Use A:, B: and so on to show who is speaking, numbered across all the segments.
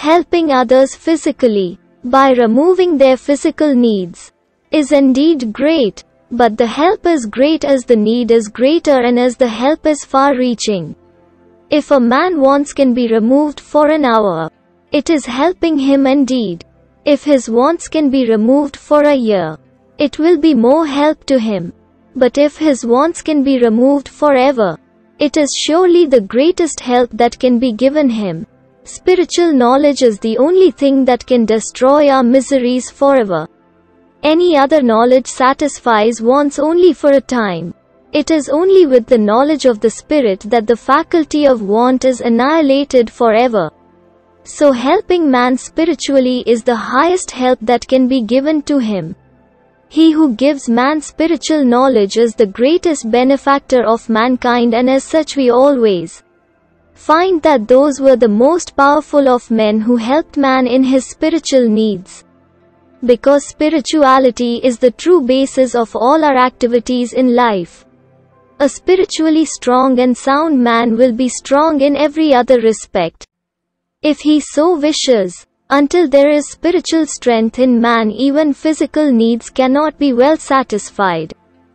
A: Helping others physically, by removing their physical needs, is indeed great, but the help is great as the need is greater and as the help is far-reaching. If a man wants can be removed for an hour, it is helping him indeed. If his wants can be removed for a year, it will be more help to him. But if his wants can be removed forever, it is surely the greatest help that can be given him. Spiritual knowledge is the only thing that can destroy our miseries forever. Any other knowledge satisfies wants only for a time. It is only with the knowledge of the Spirit that the faculty of want is annihilated forever. So helping man spiritually is the highest help that can be given to him. He who gives man spiritual knowledge is the greatest benefactor of mankind, and as such we always find that those were the most powerful of men who helped man in his spiritual needs. Because spirituality is the true basis of all our activities in life. A spiritually strong and sound man will be strong in every other respect, if he so wishes. Until there is spiritual strength in man, even physical needs cannot be well satisfied.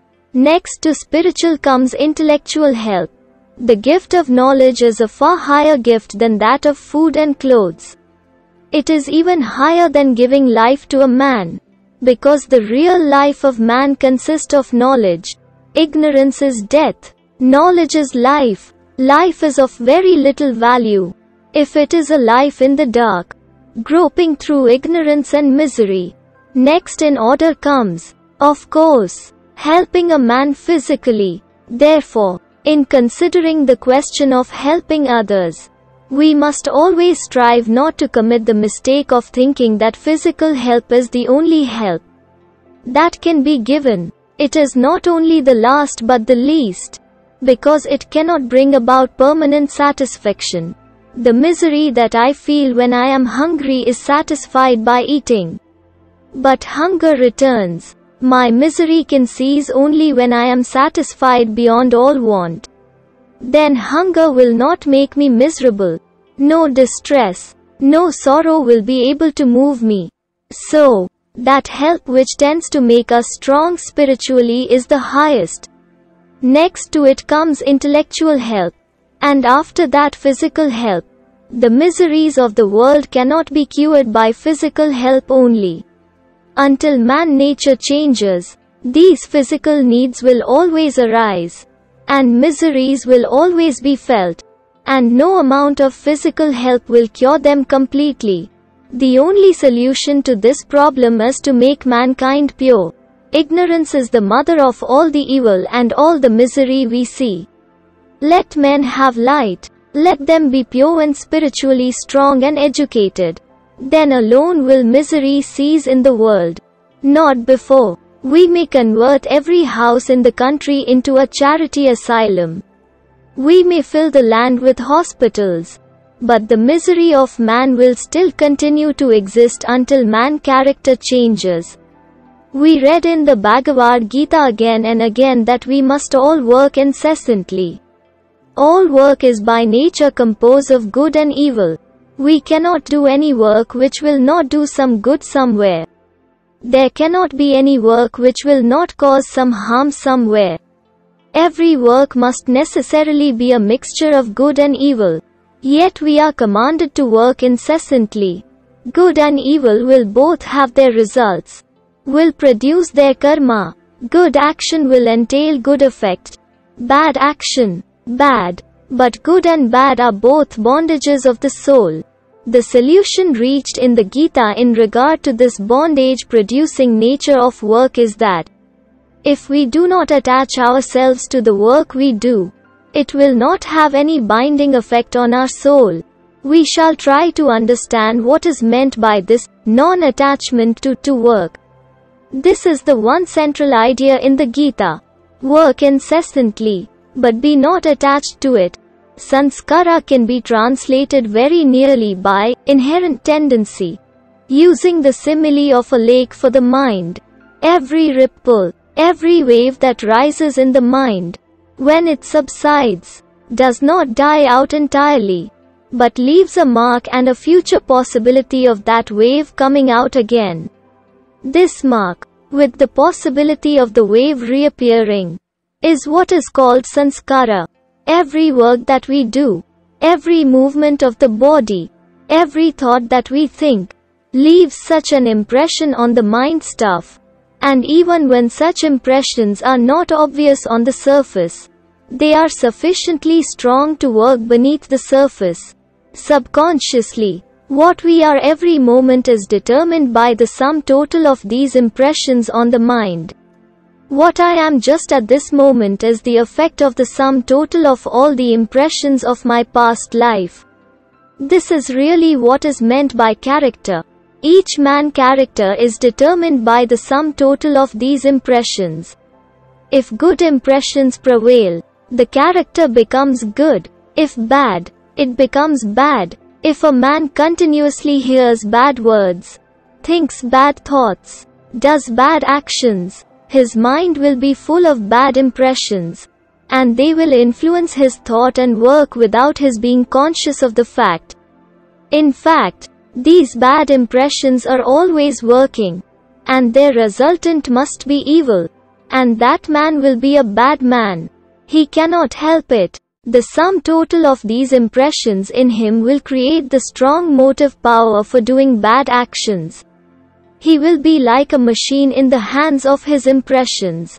A: Next to spiritual comes intellectual help. The gift of knowledge is a far higher gift than that of food and clothes. It is even higher than giving life to a man, because the real life of man consists of knowledge. Ignorance is death. Knowledge is life. Life is of very little value if it is a life in the dark, groping through ignorance and misery. Next in order comes, of course, helping a man physically. Therefore, in considering the question of helping others, we must always strive not to commit the mistake of thinking that physical help is the only help that can be given. It is not only the last but the least, because it cannot bring about permanent satisfaction. The misery that I feel when I am hungry is satisfied by eating. But hunger returns. My misery can cease only when I am satisfied beyond all want. Then hunger will not make me miserable. No distress, no sorrow will be able to move me. So, that help which tends to make us strong spiritually is the highest. Next to it comes intellectual help, and after that physical help. The miseries of the world cannot be cured by physical help only. Until man nature changes, these physical needs will always arise, and miseries will always be felt, and no amount of physical help will cure them completely. The only solution to this problem is to make mankind pure. Ignorance is the mother of all the evil and all the misery we see. Let men have light. Let them be pure and spiritually strong and educated. Then alone will misery cease in the world. Not before. We may convert every house in the country into a charity asylum. We may fill the land with hospitals. But the misery of man will still continue to exist until man's character changes. We read in the Bhagavad Gita again and again that we must all work incessantly. All work is by nature composed of good and evil. We cannot do any work which will not do some good somewhere. There cannot be any work which will not cause some harm somewhere. Every work must necessarily be a mixture of good and evil. Yet we are commanded to work incessantly. Good and evil will both have their results, will produce their karma. Good action will entail good effect. Bad action, bad. But good and bad are both bondages of the soul. The solution reached in the Gita in regard to this bondage-producing nature of work is that if we do not attach ourselves to the work we do, it will not have any binding effect on our soul. We shall try to understand what is meant by this non-attachment to work. This is the one central idea in the Gita. Work incessantly, but be not attached to it. Sanskara can be translated very nearly by inherent tendency, using the simile of a lake for the mind. Every ripple, every wave that rises in the mind, when it subsides, does not die out entirely. but leaves a mark and a future possibility of that wave coming out again. This mark, with the possibility of the wave reappearing, is what is called sanskara. Every work that we do, every movement of the body, every thought that we think, leaves such an impression on the mind stuff. And even when such impressions are not obvious on the surface, they are sufficiently strong to work beneath the surface. Subconsciously, what we are every moment is determined by the sum total of these impressions on the mind. What I am just at this moment is the effect of the sum total of all the impressions of my past life. This is really what is meant by character. Each man's character is determined by the sum total of these impressions. If good impressions prevail, the character becomes good. If bad, it becomes bad. If a man continuously hears bad words, thinks bad thoughts, does bad actions, his mind will be full of bad impressions, and they will influence his thought and work without his being conscious of the fact. In fact, these bad impressions are always working, and their resultant must be evil, and that man will be a bad man. He cannot help it. The sum total of these impressions in him will create the strong motive power for doing bad actions. He will be like a machine in the hands of his impressions,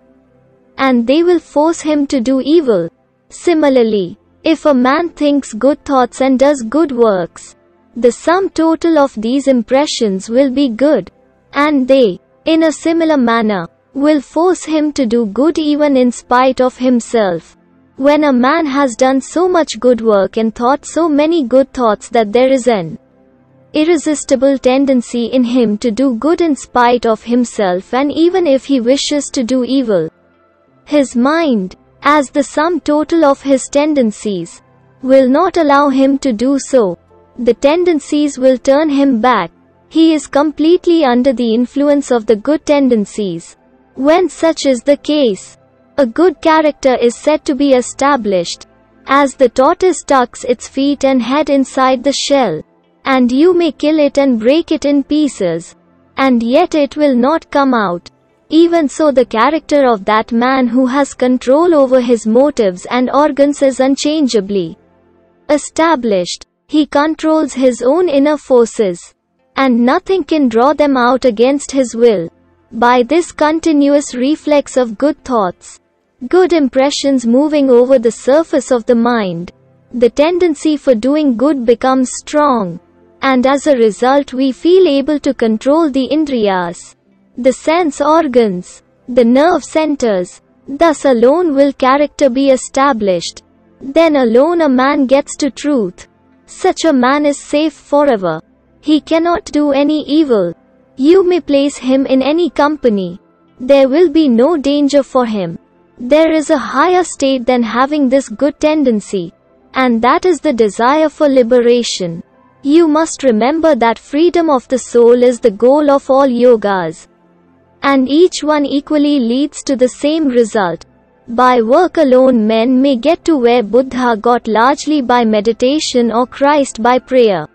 A: and they will force him to do evil. Similarly, if a man thinks good thoughts and does good works, the sum total of these impressions will be good, and they, in a similar manner, will force him to do good even in spite of himself. When a man has done so much good work and thought so many good thoughts that there is an irresistible tendency in him to do good in spite of himself, and even if he wishes to do evil, his mind, as the sum total of his tendencies, will not allow him to do so. The tendencies will turn him back. He is completely under the influence of the good tendencies. When such is the case, a good character is said to be established, as the tortoise tucks its feet and head inside the shell, and you may kill it and break it in pieces, and yet it will not come out. Even so, the character of that man who has control over his motives and organs is unchangeably established. He controls his own inner forces, and nothing can draw them out against his will. By this continuous reflex of good thoughts, good impressions moving over the surface of the mind, the tendency for doing good becomes strong, and as a result we feel able to control the indriyas, the sense organs, the nerve centers. Thus alone will character be established. Then alone a man gets to truth. Such a man is safe forever. He cannot do any evil. You may place him in any company. There will be no danger for him. There is a higher state than having this good tendency, and that is the desire for liberation. You must remember that freedom of the soul is the goal of all yogas, and each one equally leads to the same result. By work alone men may get to where Buddha got, largely by meditation, or Christ by prayer.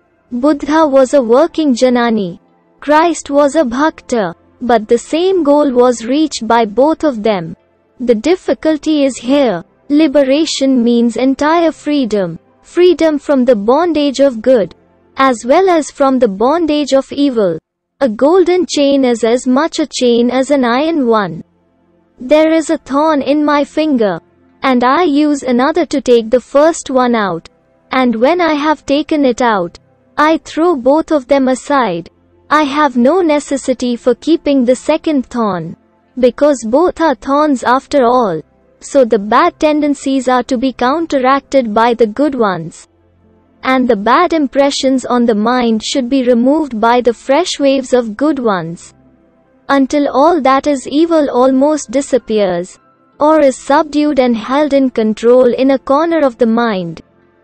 A: Buddha was a working Janani. Christ was a Bhakta. But the same goal was reached by both of them. The difficulty is here. Liberation means entire freedom. Freedom from the bondage of good, as well as from the bondage of evil. A golden chain is as much a chain as an iron one. There is a thorn in my finger, and I use another to take the first one out. And when I have taken it out, I throw both of them aside. I have no necessity for keeping the second thorn, because both are thorns after all. So the bad tendencies are to be counteracted by the good ones, and the bad impressions on the mind should be removed by the fresh waves of good ones, until all that is evil almost disappears, or is subdued and held in control in a corner of the mind.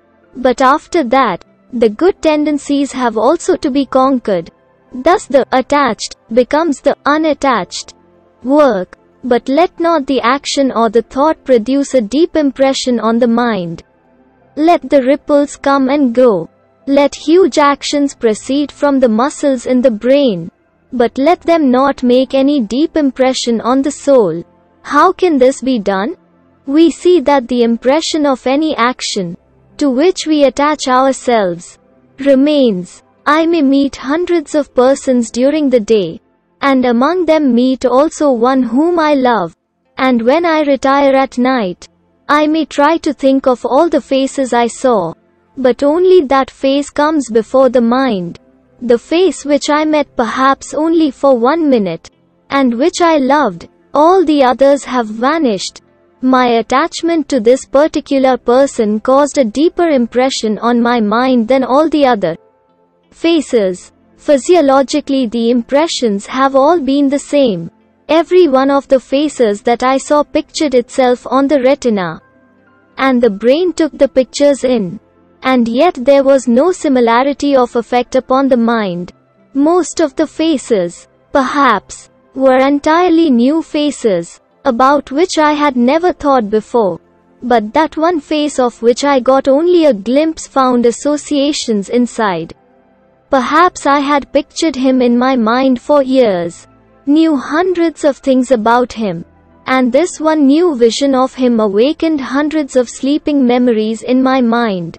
A: But after that, the good tendencies have also to be conquered. Thus the attached becomes the unattached. Work, but let not the action or the thought produce a deep impression on the mind. Let the ripples come and go. Let huge actions proceed from the muscles in the brain, but let them not make any deep impression on the soul. How can this be done? We see that the impression of any action, to which we attach ourselves, remains. I may meet hundreds of persons during the day, and among them meet also one whom I love. And when I retire at night, I may try to think of all the faces I saw, but only that face comes before the mind. The face which I met perhaps only for 1 minute, and which I loved, all the others have vanished. My attachment to this particular person caused a deeper impression on my mind than all the other faces. Physiologically, the impressions have all been the same. Every one of the faces that I saw pictured itself on the retina, and the brain took the pictures in. And yet there was no similarity of effect upon the mind. Most of the faces, perhaps, were entirely new faces, about which I had never thought before. But that one face of which I got only a glimpse found associations inside. Perhaps I had pictured him in my mind for years, knew hundreds of things about him, and this one new vision of him awakened hundreds of sleeping memories in my mind.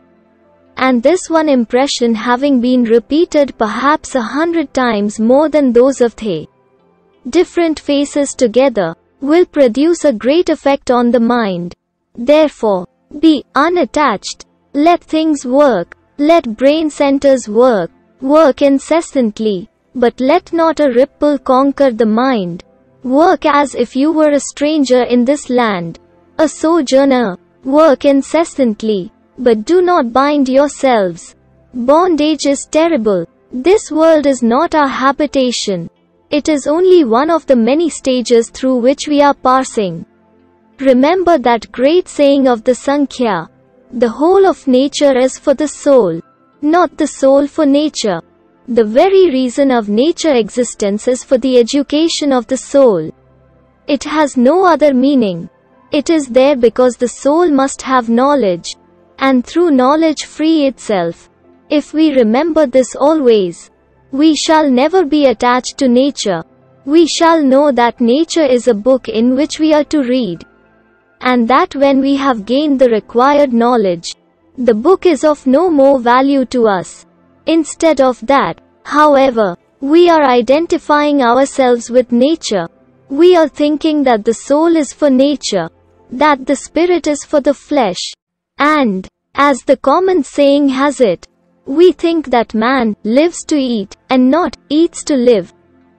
A: And this one impression, having been repeated perhaps 100 times more than those of the different faces together, will produce a great effect on the mind. Therefore, be unattached. Let things work. Let brain centers work. Work incessantly. But let not a ripple conquer the mind. Work as if you were a stranger in this land, a sojourner. Work incessantly. But do not bind yourselves. Bondage is terrible. This world is not our habitation. It is only one of the many stages through which we are passing. Remember that great saying of the Sankhya. The whole of nature is for the soul, not the soul for nature. The very reason of nature existence is for the education of the soul. It has no other meaning. It is there because the soul must have knowledge, and through knowledge free itself. If we remember this always, we shall never be attached to nature. We shall know that nature is a book in which we are to read, and that when we have gained the required knowledge, the book is of no more value to us. Instead of that, however, we are identifying ourselves with nature. We are thinking that the soul is for nature, that the spirit is for the flesh, and, as the common saying has it, we think that man lives to eat, and not eats to live.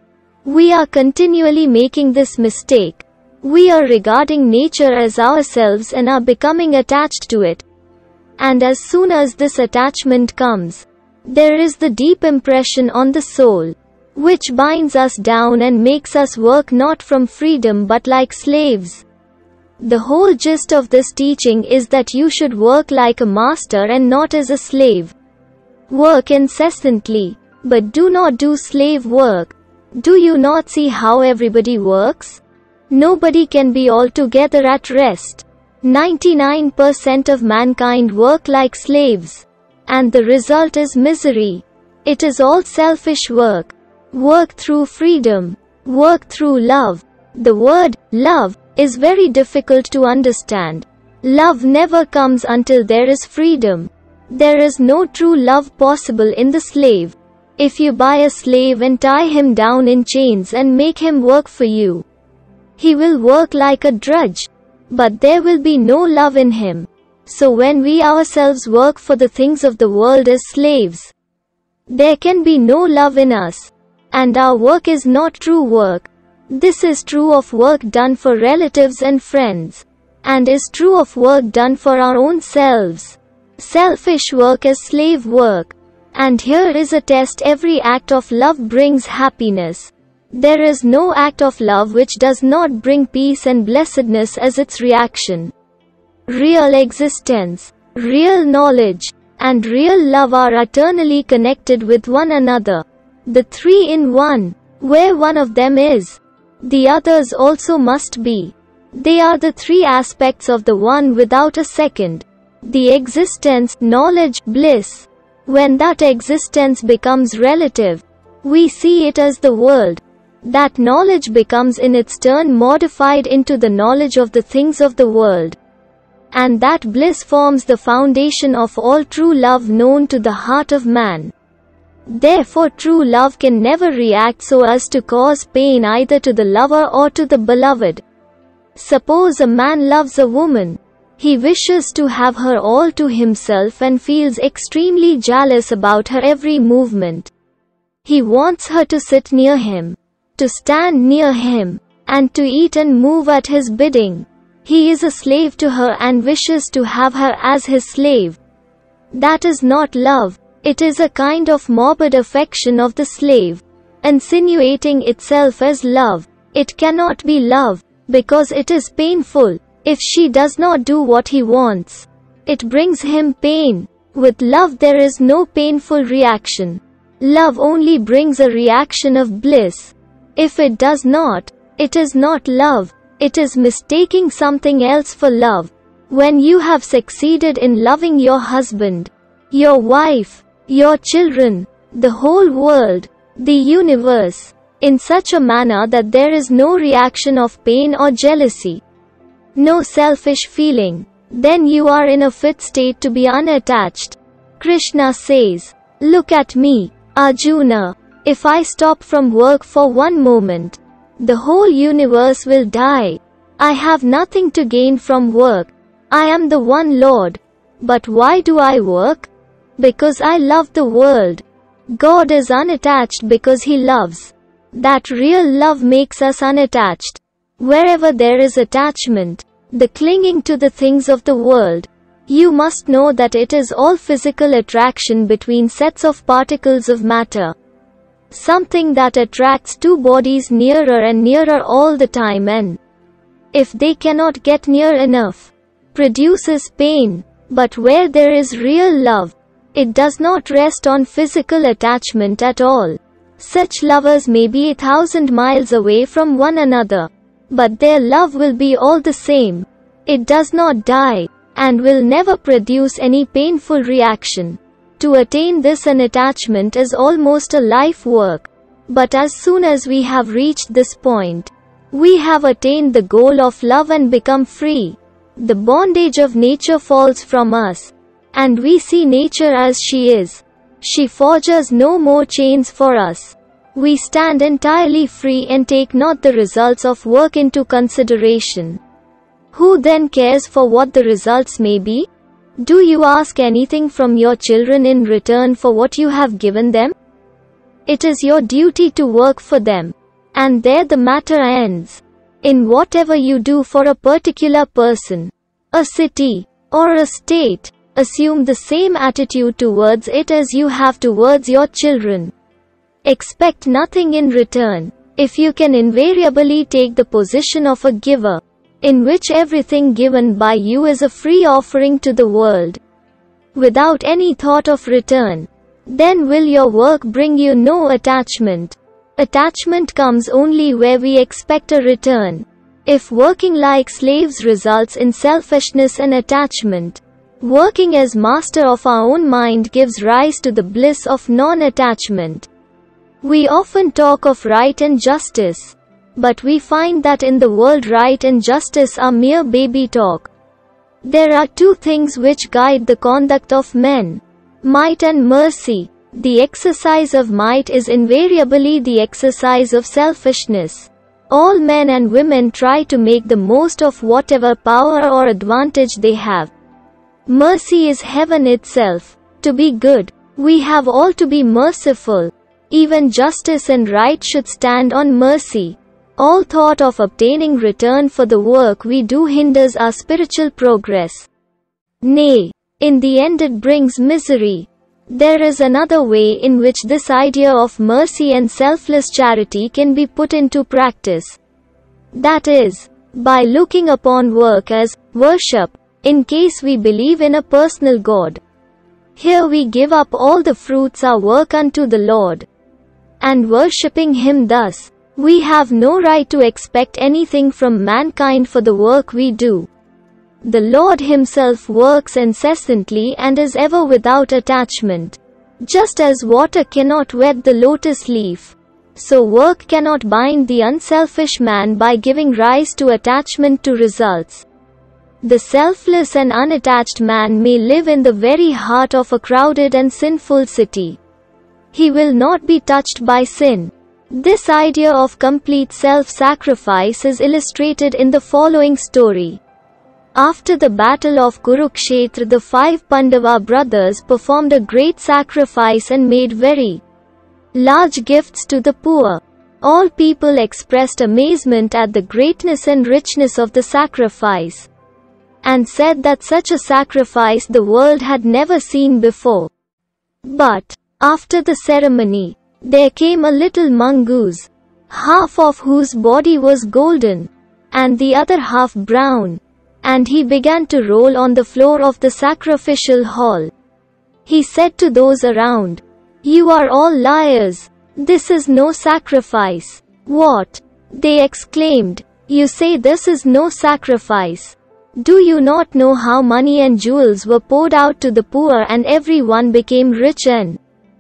A: We are continually making this mistake. We are regarding nature as ourselves and are becoming attached to it. And as soon as this attachment comes, there is the deep impression on the soul, which binds us down and makes us work not from freedom but like slaves. The whole gist of this teaching is that you should work like a master and not as a slave. Work incessantly, but do not do slave work. Do you not see how everybody works? Nobody can be altogether at rest. 99% of mankind work like slaves, and the result is misery. It is all selfish work. Work through freedom. Work through love. The word, love, is very difficult to understand. Love never comes until there is freedom. There is no true love possible in the slave. If you buy a slave and tie him down in chains and make him work for you, he will work like a drudge, but there will be no love in him. So when we ourselves work for the things of the world as slaves, there can be no love in us, and our work is not true work. This is true of work done for relatives and friends, and is true of work done for our own selves. Selfish work is slave work. And here is a test: every act of love brings happiness. There is no act of love which does not bring peace and blessedness as its reaction. Real existence, real knowledge, and real love are eternally connected with one another. The three in one. Where one of them is, the others also must be. They are the three aspects of the one without a second. the existence, knowledge, bliss. When that existence becomes relative, we see it as the world. That knowledge becomes in its turn modified into the knowledge of the things of the world. And that bliss forms the foundation of all true love known to the heart of man. Therefore true love can never react so as to cause pain either to the lover or to the beloved. Suppose a man loves a woman. He wishes to have her all to himself and feels extremely jealous about her every movement. He wants her to sit near him, to stand near him, and to eat and move at his bidding. He is a slave to her and wishes to have her as his slave. That is not love. It is a kind of morbid affection of the slave, insinuating itself as love. It cannot be love, because it is painful. If she does not do what he wants, it brings him pain. With love there is no painful reaction. Love only brings a reaction of bliss. If it does not, it is not love. It is mistaking something else for love. When you have succeeded in loving your husband, your wife, your children, the whole world, the universe, in such a manner that there is no reaction of pain or jealousy, no selfish feeling, then you are in a fit state to be unattached. Krishna says, "Look at me, Arjuna. If I stop from work for one moment, the whole universe will die. I have nothing to gain from work. I am the one Lord. But why do I work? Because I love the world." God is unattached because He loves. That real love makes us unattached. Wherever there is attachment, the clinging to the things of the world, you must know that it is all physical attraction between sets of particles of matter. Something that attracts two bodies nearer and nearer all the time, and, if they cannot get near enough, produces pain. But where there is real love, it does not rest on physical attachment at all. Such lovers may be 1,000 miles away from one another, but their love will be all the same. It does not die, and will never produce any painful reaction. To attain this unattachment is almost a life work. But as soon as we have reached this point, we have attained the goal of love and become free. The bondage of nature falls from us, and we see nature as she is. She forges no more chains for us. We stand entirely free and take not the results of work into consideration. Who then cares for what the results may be? Do you ask anything from your children in return for what you have given them? It is your duty to work for them. And there the matter ends. In whatever you do for a particular person, a city, or a state, assume the same attitude towards it as you have towards your children. Expect nothing in return. If you can invariably take the position of a giver, in which everything given by you is a free offering to the world, without any thought of return, then will your work bring you no attachment. Attachment comes only where we expect a return. If working like slaves results in selfishness and attachment, working as master of our own mind gives rise to the bliss of non-attachment. We often talk of right and justice, but we find that in the world right and justice are mere baby talk. There are two things which guide the conduct of men: might and mercy. The exercise of might is invariably the exercise of selfishness. All men and women try to make the most of whatever power or advantage they have. Mercy is heaven itself. To be good, we have all to be merciful. Even justice and right should stand on mercy. All thought of obtaining return for the work we do hinders our spiritual progress. Nay, in the end it brings misery. There is another way in which this idea of mercy and selfless charity can be put into practice. That is, by looking upon work as worship, in case we believe in a personal God. Here we give up all the fruits our work unto the Lord. And worshipping Him thus, we have no right to expect anything from mankind for the work we do. The Lord himself works incessantly and is ever without attachment. Just as water cannot wet the lotus leaf, so work cannot bind the unselfish man by giving rise to attachment to results. The selfless and unattached man may live in the very heart of a crowded and sinful city. He will not be touched by sin. This idea of complete self-sacrifice is illustrated in the following story. After the battle of Kurukshetra, the 5 Pandava brothers performed a great sacrifice and made very large gifts to the poor. All people expressed amazement at the greatness and richness of the sacrifice, and said that such a sacrifice the world had never seen before. But, after the ceremony, there came a little mongoose, half of whose body was golden, and the other half brown, and he began to roll on the floor of the sacrificial hall. He said to those around, "You are all liars. This is no sacrifice." "What?" they exclaimed. "You say this is no sacrifice. Do you not know how money and jewels were poured out to the poor and everyone became rich and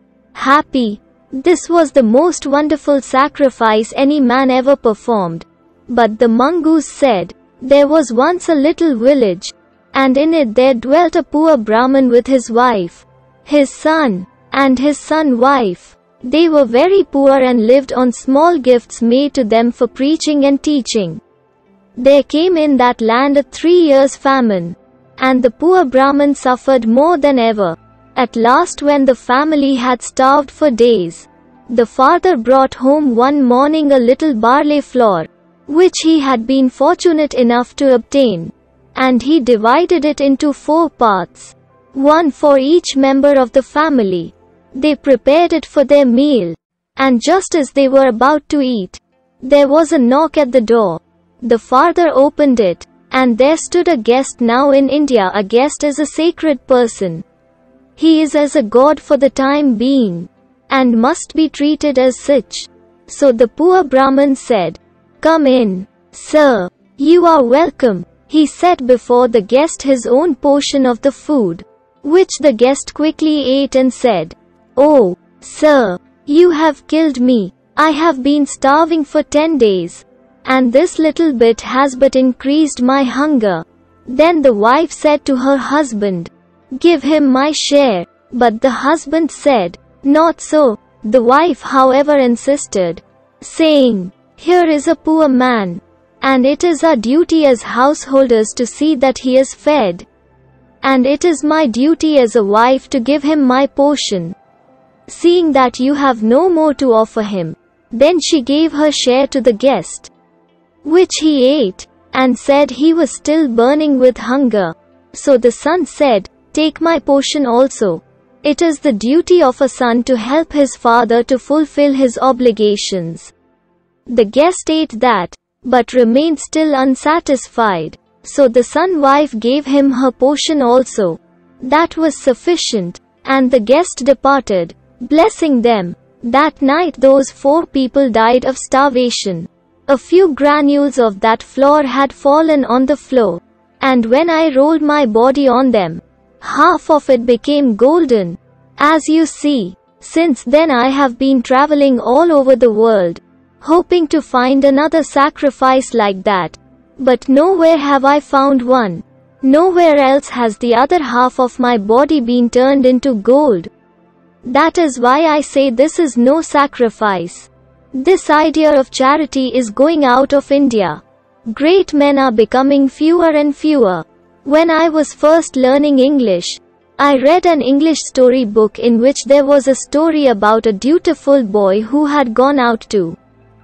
A: happy? This was the most wonderful sacrifice any man ever performed." But the mongoose said, "There was once a little village, and in it there dwelt a poor Brahmin with his wife, his son, and his son's wife. They were very poor and lived on small gifts made to them for preaching and teaching. There came in that land a 3 years' famine, and the poor Brahmin suffered more than ever. At last, when the family had starved for days, the father brought home one morning a little barley flour, which he had been fortunate enough to obtain, and he divided it into 4 parts, one for each member of the family. They prepared it for their meal, and just as they were about to eat, there was a knock at the door. The father opened it, and there stood a guest. Now in India, a guest is a sacred person. He is as a god for the time being, and must be treated as such. So the poor Brahmin said, "Come in, sir. You are welcome." He set before the guest his own portion of the food, which the guest quickly ate and said, "Oh, sir, you have killed me. I have been starving for 10 days, and this little bit has but increased my hunger." Then the wife said to her husband, "Give him my share." But the husband said, "Not so." The wife, however, insisted, saying, "Here is a poor man, and it is our duty as householders to see that he is fed, and it is my duty as a wife to give him my portion. Seeing that you have no more to offer him." Then she gave her share to the guest, which he ate, and said he was still burning with hunger. So the son said, "Take my portion also." It is the duty of a son to help his father to fulfill his obligations. The guest ate that, but remained still unsatisfied. So the son's wife gave him her portion also. That was sufficient, and the guest departed, blessing them. That night those 4 people died of starvation. A few granules of that flour had fallen on the floor, and when I rolled my body on them, half of it became golden. As you see, since then I have been traveling all over the world, hoping to find another sacrifice like that. But nowhere have I found one. Nowhere else has the other half of my body been turned into gold. That is why I say this is no sacrifice. This idea of charity is going out of India. Great men are becoming fewer and fewer. When I was first learning English, I read an English story book in which there was a story about a dutiful boy who had gone out to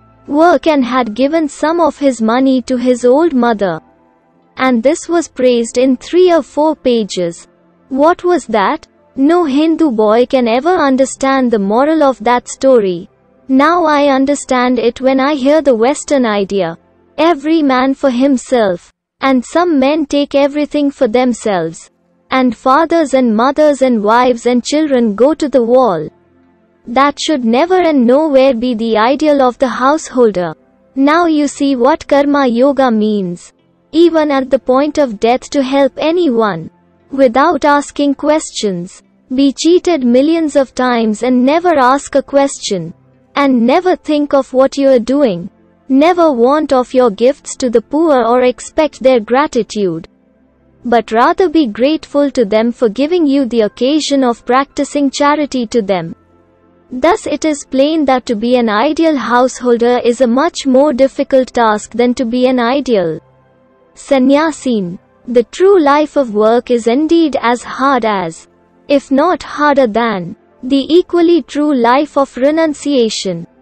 A: work and had given some of his money to his old mother. And this was praised in 3 or 4 pages. What was that? No Hindu boy can ever understand the moral of that story. Now I understand it when I hear the Western idea. Every man for himself. And some men take everything for themselves. And fathers and mothers and wives and children go to the wall. That should never and nowhere be the ideal of the householder. Now you see what karma yoga means. even at the point of death, to help anyone, without asking questions. Be cheated millions of times and never ask a question. And never think of what you are doing. Never want of your gifts to the poor or expect their gratitude, but rather be grateful to them for giving you the occasion of practicing charity to them. Thus it is plain that to be an ideal householder is a much more difficult task than to be an ideal sannyasin. The true life of work is indeed as hard as, if not harder than, the equally true life of renunciation.